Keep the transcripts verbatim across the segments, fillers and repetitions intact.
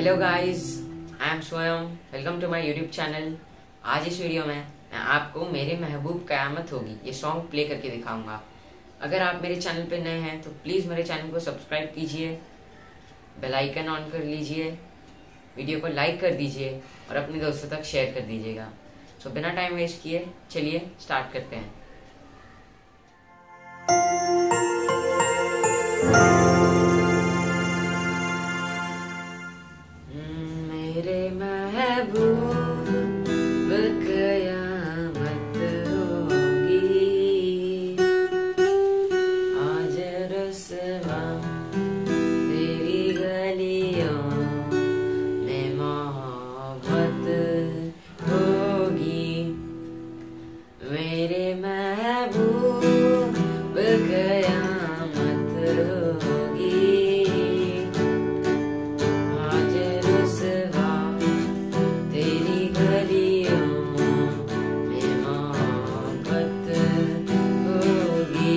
Hello guys, I am Swayam. Welcome to my YouTube channel. आज इस video में मैं आपको मेरे महबूब कयामत होगी ये सॉन्ग प्ले करके दिखाऊंगा। अगर आप मेरे चैनल पे नए हैं तो प्लीज़ मेरे चैनल को सब्सक्राइब कीजिए, बेल आइकन ऑन कर लीजिए, वीडियो को लाइक कर दीजिए और अपने दोस्तों तक शेयर कर दीजिएगा। सो बिना टाइम वेस्ट किए चलिए स्टार्ट करते हैं। मेरे महबूब क़यामत होगी, आज रुसवा तेरी गलियों में मोहब्बत होगी। मेरे महबूब क़यामत होगी, आज रुसवा तेरी गलियों में मोहब्बत होगी।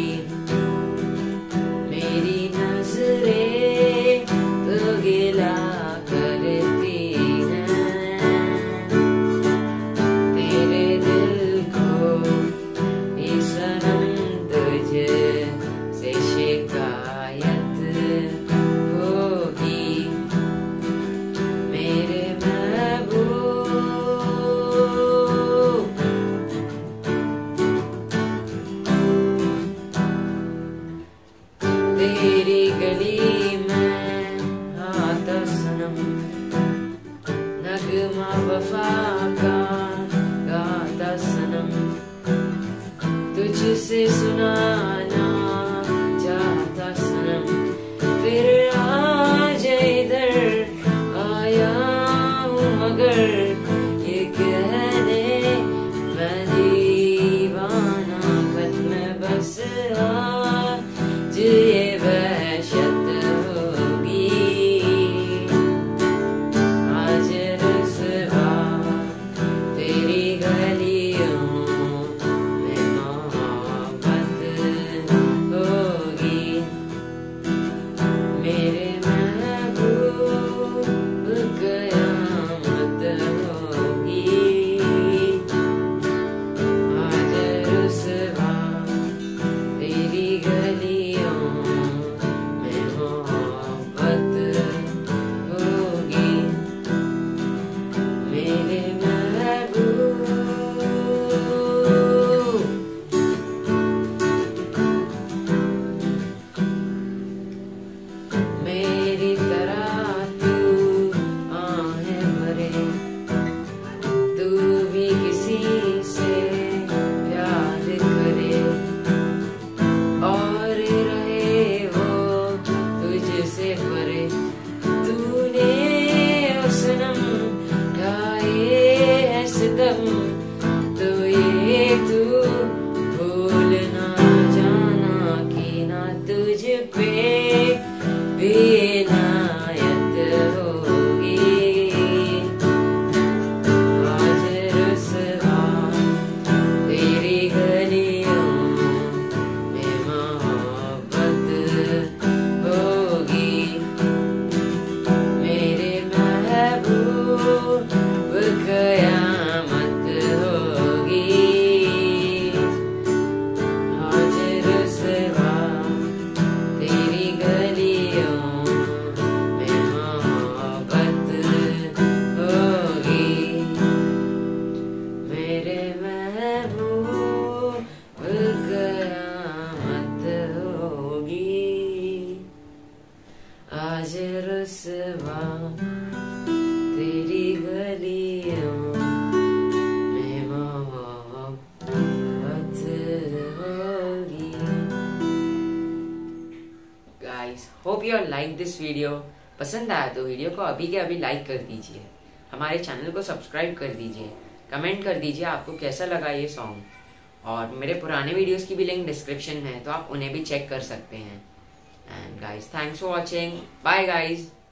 मेरी नजरें तो गिला करती हैं, तेरे दिल को ये सनम तुझसे शिकायत होगी। मेरे महबूब तेरी गली में आता सनम, नगमा वफा का गाता सनम, तुझसे सुनाना चाहता सनम। फिर आज इधर आया हूँ मगर ये कहने मैं दीवाना, खत्म बस आज ये वहशत होगी। आज रुसवा तेरी गलियों में मोहब्बत होगी। मेरे महबूब क़यामत होगी, आज रुसवा तेरी गलियों में मोहब्बत होगी। मेरे महबूब मेरी तरह तू आहें भरे, तू भी किसी से प्यार करे और रहे वो तुझसे परे। तूने ओ सनम ढाए है सितम, तो ये तू भूल ना जाना कि ना तुझ पे भी इनायत होगी। आज रुसवा तेरी गलियों में मोहब्बत होगी। मेरे महबूब क़यामत होगी, आज रुसवा तेरी गलियों में मोहब्बत होगी। मेरे महबूब क़यामत होगी, आज रुसवा तेरी गलियों में मोहब्बत होगी। Guys, hope you are like this video. पसंद आया तो वीडियो को अभी के अभी लाइक कर दीजिए, हमारे चैनल को सब्सक्राइब कर दीजिए, कमेंट कर दीजिए आपको कैसा लगा ये सॉन्ग। और मेरे पुराने वीडियोस की भी लिंक डिस्क्रिप्शन में है, तो आप उन्हें भी चेक कर सकते हैं। And guys, thanks for watching. Bye guys.